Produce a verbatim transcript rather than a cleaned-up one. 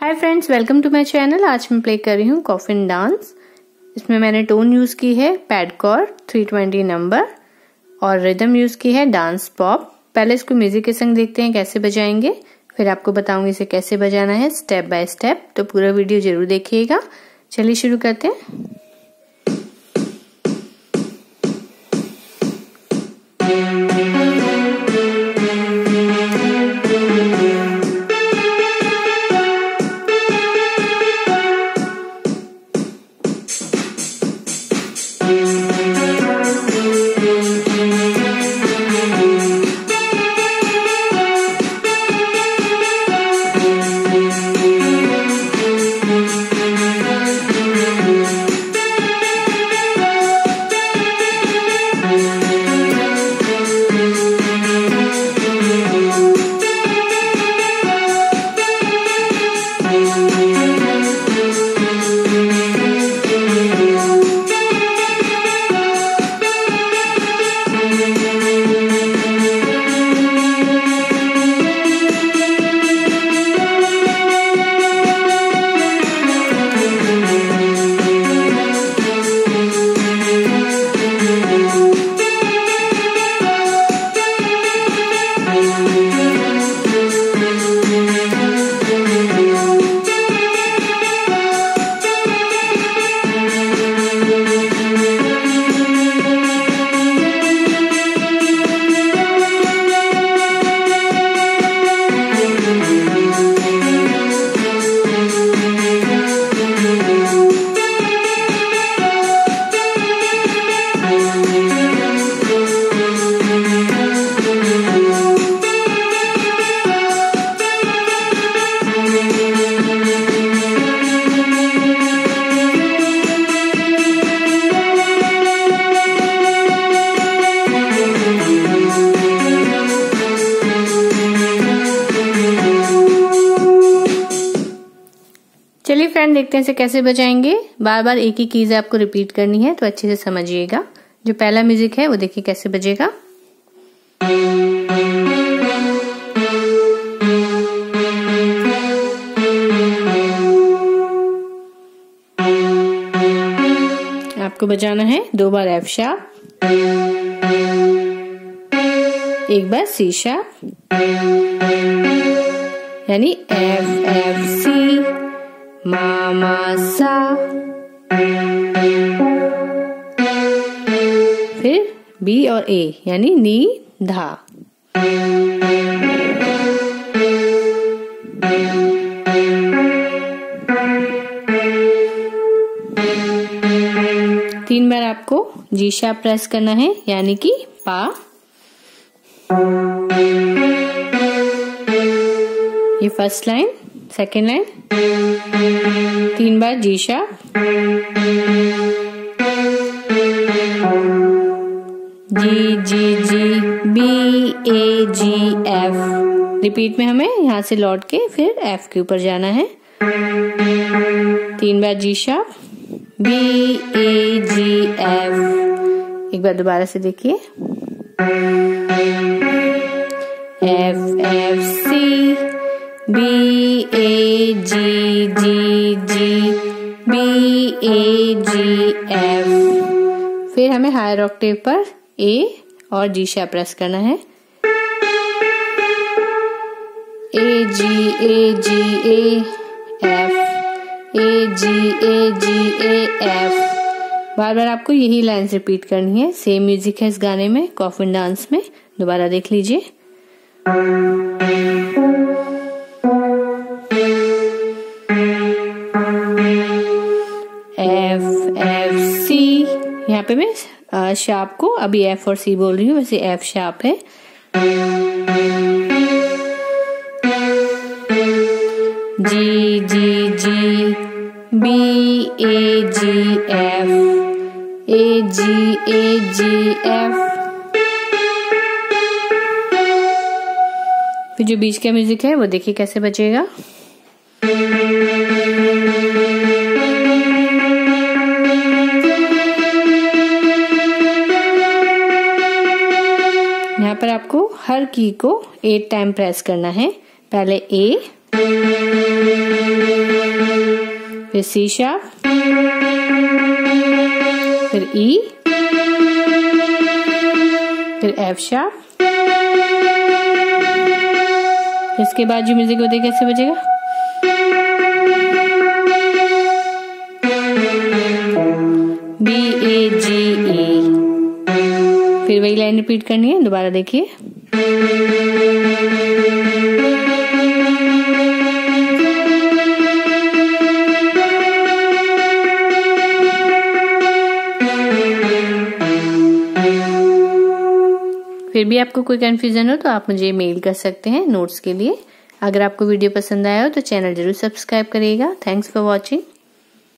Hi friends, welcome to my channel. आज मैं play कर रही हूँ कॉफिन डांस। इसमें मैंने टोन यूज की है pad chord three twenty number और रिदम यूज की है डांस पॉप। पहले इसको म्यूजिक के संग देखते हैं कैसे बजाएंगे, फिर आपको बताऊंगी इसे कैसे बजाना है स्टेप बाय स्टेप। तो पूरा वीडियो जरूर देखिएगा। चलिए शुरू करते हैं। चलिए फ्रेंड, देखते हैं इसे कैसे बजाएंगे। बार बार एक ही कीज आपको रिपीट करनी है, तो अच्छे से समझिएगा। जो पहला म्यूजिक है वो देखिए कैसे बजेगा। आपको बजाना है दो बार एफ शार्प, एक बार सी शार्प, यानी एफ एफ सी मा मा सा, फिर बी और ए यानी नी धा। तीन बार आपको जी शार्प प्रेस करना है, यानी कि पा। ये फर्स्ट लाइन, सेकेंड लाइन, तीन बार G sharp, G G G B A G F. Repeat में हमें यहाँ से लौट के फिर एफ के ऊपर जाना है। तीन बार G sharp, B A G F. एक बार दोबारा से देखिए, F F C B A G G G B A G F. फिर हमें हायर ऑक्टेव पर ए और जी शार्प प्रेस करना है। ए G A G A F, A G A G A F. बार बार आपको यही लाइन्स रिपीट करनी है। सेम म्यूजिक है इस गाने में, कॉफिन डांस में। दोबारा देख लीजिए। एफ एफ सी, यहाँ पे मैं शार्प को अभी एफ और सी बोल रही हूँ, वैसे एफ शार्प है। G G G B A G F, A G A G F. फिर जो बीच का म्यूजिक है वो देखिए कैसे बजेगा। यहाँ पर आपको हर की को एट टाइम प्रेस करना है। पहले ए, फिर सी शार्प, फिर ई, फिर एफ शार्प। इसके बाद जो म्यूजिक होता है कैसे बजेगा, बी ए जी ए। फिर वही लाइन रिपीट करनी है, दोबारा देखिए। फिर भी आपको कोई कंफ्यूजन हो तो आप मुझे मेल कर सकते हैं नोट्स के लिए। अगर आपको वीडियो पसंद आया हो तो चैनल जरूर सब्सक्राइब करिएगा। Thanks for watching.